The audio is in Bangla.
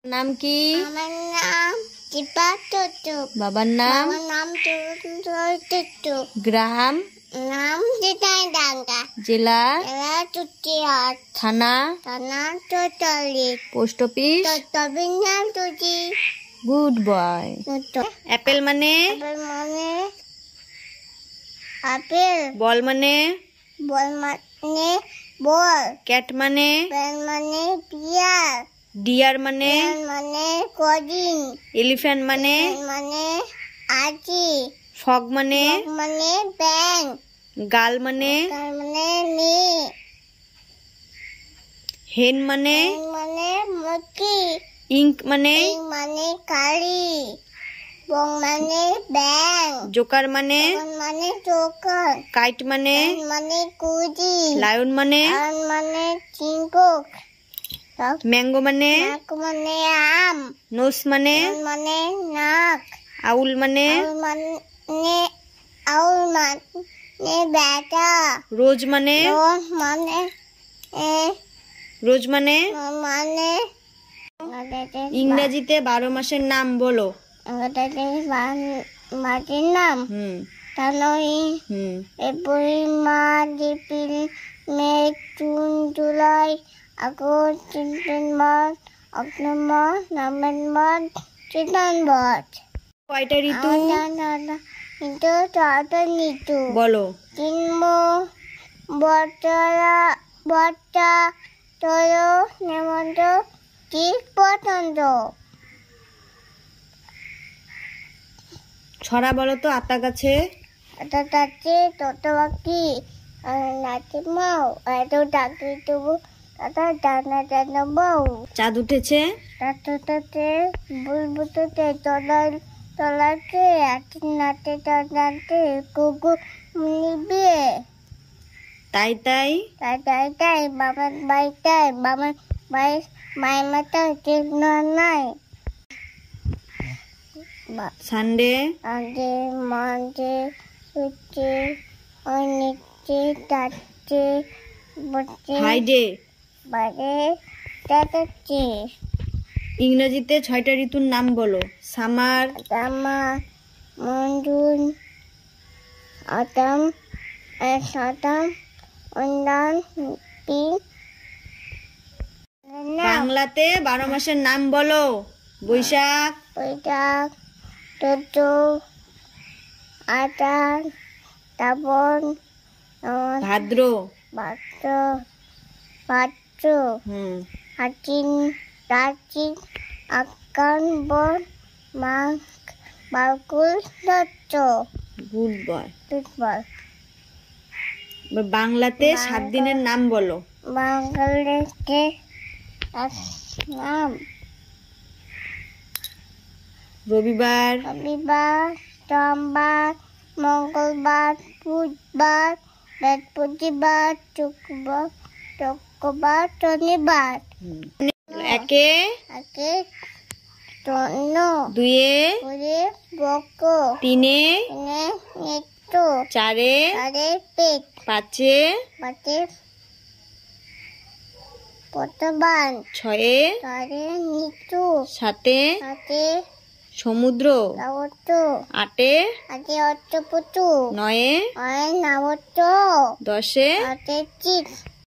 নাম কি? আমার নাম দীপা টুটু। বাবার নাম? আমার নাম টুটু। গ্রাম? নাম চিটাগাঙ্গা। জেলা? জেলা চুটিহাট। থানা? থানা চৌতাল্লিশ। Post office? তত্ত্বাবধান নাম টুটি। Good boy. অ্যাপেল মানে? আপেল মানে আপেল। বল মানে? বল মানে বল। ক্যাট মানে? পেন মানে পিয়ার। ডিয়ার মানে? পেন মানে কদিন। এলিফ্যান্ট মানে? মানে আজি। ফগ মানে? মানে ব্যাং। গাল মানে? তার মানে মেয়ে। হেন মানে? মানে মুরগি। ইঙ্ক মানে? মানে কালি। বং মানে ব্যাং। জোকার মানে? মানে জোকার। কাইট মানে? মানে কুজি। লায়ন মানে? মানে চিংকুক। ম্যাঙ্গো মানে? নাক মানে আম। নোস মানে? মানে নাক। আউল মানে? আউল মানে বেটা। রোজ মানে? মানে রোজ মানে? মানে ইংরেজিতে 12 মাসের নাম বলো। মাটির নাম January, February, March, April, May, June, July, August, September, October, November, December. কয়টা ঋতু? কিন্তু ছয়টা ঋতু বলো। গ্রীষ্ম, বর্ষা, শরৎ, হেমন্ত, শীত, বসন্ত। ছড়া বলো তো। আতা গাছে? আতা গাছে তত পাখি নাচে মাও, এত ডাকি তবু তাতা ডানা ডানা বউ। চাঁদ উঠেছে? তাতে বুলবুতে তলাতে আটি নাতে নাতে কুকু নিবে। তাই বাবার বাড়িটাই বাবার বাড়ি মায়ের মাথা চিহ্ন নাই। সানডে? আগে মাঝে উঠে নিচে যাচ্ছে বসে ফ্রাইডে? বাইরে যাচ্ছে। ইংরেজিতে 6টা ঋতুর নাম বলো। সামার? মনসুন, অটাম, বাংলাতে 12 মাসের নাম বলো। বৈশাখ? চৈত্র, আষাঢ়, শ্রাবণ, ভাদ্র? আশ্বিন, কার্তিক, আশ্বিন, মাঘ, ফাল্গুন, চৈত্র। Good boy. বাংলাতে 7 দিনের নাম বলো। বাংলাতে নাম রবিবার? সোমবার, মঙ্গলবার, বুধবার, বৃহস্পতিবার, শুক্রবার, শনিবার। একে? দুয়ে? বক। তিনে? নিত্য। চারে? পেট। পাঁচে? পতবান। ছয়ে? নিত্য। সাতে? সমুদ্র? আটে? অষ্টপুতু। নয়ে? নাবত্য। দশে? চিত।